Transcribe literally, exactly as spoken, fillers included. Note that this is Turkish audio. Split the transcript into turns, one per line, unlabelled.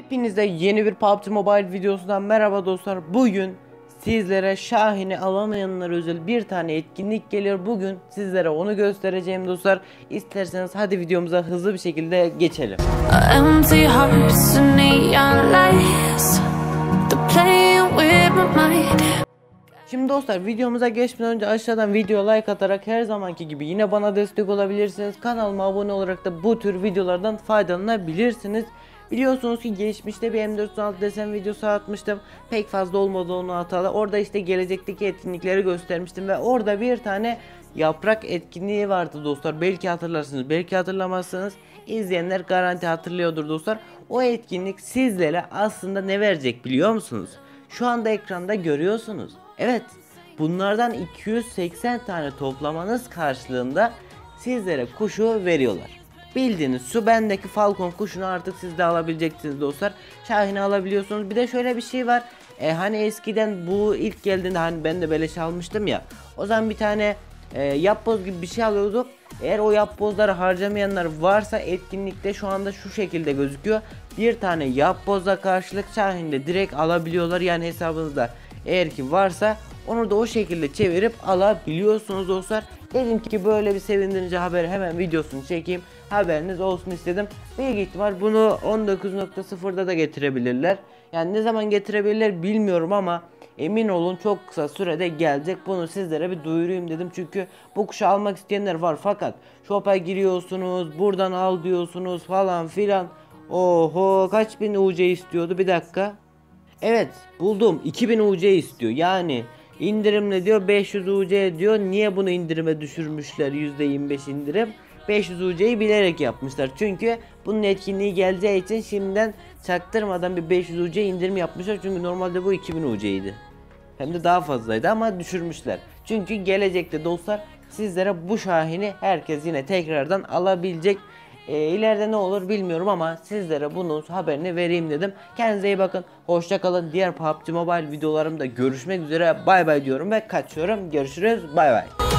Hepinize yeni bir P U B G Mobile videosundan merhaba dostlar. Bugün sizlere Şahin'i alamayanlara özel bir tane etkinlik geliyor. Bugün sizlere onu göstereceğim dostlar. İsterseniz hadi videomuza hızlı bir şekilde geçelim. Şimdi dostlar, videomuza geçmeden önce aşağıdan video like atarak her zamanki gibi yine bana destek olabilirsiniz. Kanalıma abone olarak da bu tür videolardan faydalanabilirsiniz. Biliyorsunuz ki geçmişte bir M dört yüz altı desen videosu atmıştım. Pek fazla olmadı onu hatalı. Orada işte gelecekteki etkinlikleri göstermiştim ve orada bir tane yaprak etkinliği vardı dostlar. Belki hatırlarsınız, belki hatırlamazsınız. İzleyenler garanti hatırlıyordur dostlar. O etkinlik sizlere aslında ne verecek biliyor musunuz? Şu anda ekranda görüyorsunuz. Evet, bunlardan iki yüz seksen tane toplamanız karşılığında sizlere kuşu veriyorlar. Bildiğiniz şu bendeki Falcon kuşunu artık siz de alabileceksiniz dostlar. Şahin'i alabiliyorsunuz. Bir de şöyle bir şey var. E, hani eskiden bu ilk geldiğinde hani ben de beleş almıştım ya. O zaman bir tane e, yapboz gibi bir şey alıyorduk. Eğer o yapbozları harcamayanlar varsa etkinlikte şu anda şu şekilde gözüküyor. Bir tane yapboza karşılık Şahin'de direkt alabiliyorlar. Yani hesabınızda eğer ki varsa onu da o şekilde çevirip alabiliyorsunuz dostlar. Dedim ki böyle bir sevindirici haber hemen videosunu çekeyim. Haberiniz olsun istedim. Büyük ihtimal bunu on dokuz nokta sıfırda da getirebilirler. Yani ne zaman getirebilirler bilmiyorum ama emin olun çok kısa sürede gelecek. Bunu sizlere bir duyurayım dedim. Çünkü bu kuşu almak isteyenler var fakat shop'a giriyorsunuz, buradan al diyorsunuz falan filan. Oho, kaç bin U C istiyordu, bir dakika. Evet, buldum, iki bin U C istiyor. Yani indirimle diyor beş yüz U C diyor. Niye bunu indirime düşürmüşler, yüzde yirmi beş indirim? beş yüz U C'yi bilerek yapmışlar. Çünkü bunun etkinliği geleceği için şimdiden çaktırmadan bir beş yüz U C indirim yapmışlar. Çünkü normalde bu iki bin U C'ydi. Hem de daha fazlaydı ama düşürmüşler. Çünkü gelecekte dostlar sizlere bu Şahin'i herkes yine tekrardan alabilecek. E, ileride ne olur bilmiyorum ama sizlere bunun haberini vereyim dedim. Kendinize iyi bakın. Hoşça kalın. Diğer P U B G Mobile videolarımda görüşmek üzere. Bay bay diyorum ve kaçıyorum. Görüşürüz. Bay bay.